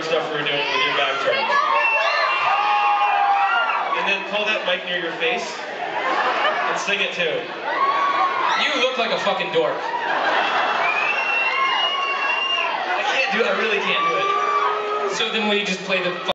stuff we were doing with your back turned. And then pull that mic near your face and sing it too. You look like a fucking dork. I can't do it. I really can't do it. So then will you just play the